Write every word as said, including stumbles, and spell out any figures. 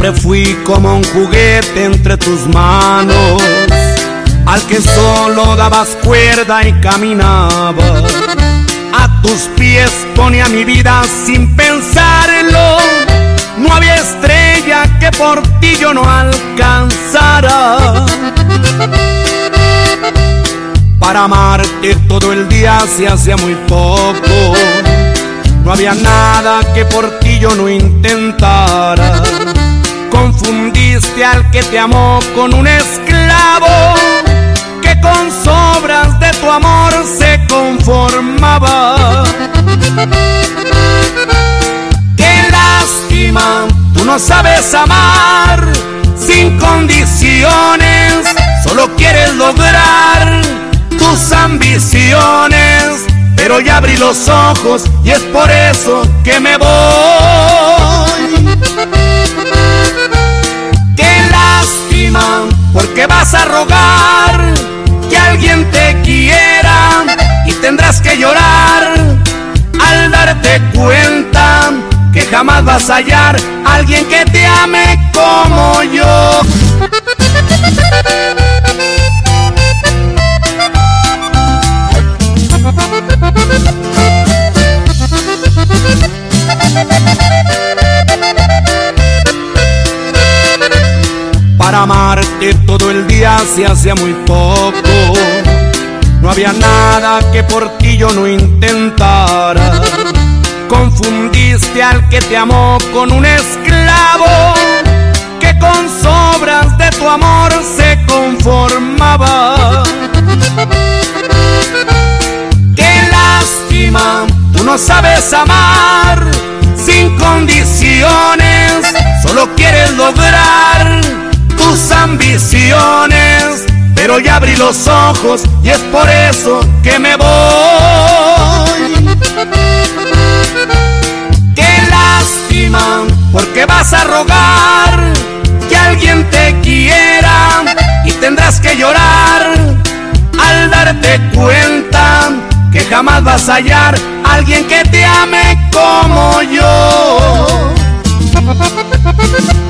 Siempre fui como un juguete entre tus manos, al que solo dabas cuerda y caminaba. A tus pies ponía mi vida sin pensarlo. No había estrella que por ti yo no alcanzara. Para amarte todo el día se hacía muy poco. No había nada que por ti yo no intentara. Confundiste al que te amó con un esclavo, que con sobras de tu amor se conformaba. ¡Qué lástima! Tú no sabes amar sin condiciones. Solo quieres lograr tus ambiciones. Pero ya abrí los ojos y es por eso que me voy. ¡Qué lástima! Porque vas a rogar que alguien te quiera y tendrás que llorar al darte cuenta que jamás vas a hallar a alguien que te ame como yo. Para amarte todo el día se hacía muy poco. No había nada que por ti yo no intentara. Confundiste al que te amó con un esclavo, que con sobras de tu amor se conformaba. ¡Qué lástima! Tú no sabes amar sin condiciones. Solo quieres lograr tus ambiciones. Pero ya abrí los ojos y es por eso que me voy. ¡Qué lástima! Porque vas a rogar que alguien te quiera y tendrás que llorar al darte cuenta que jamás vas a hallar a alguien que te ame como yo.